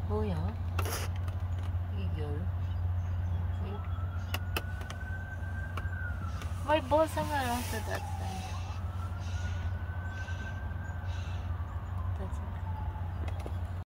뭐야? 이걸. May balls nga lang sa that side.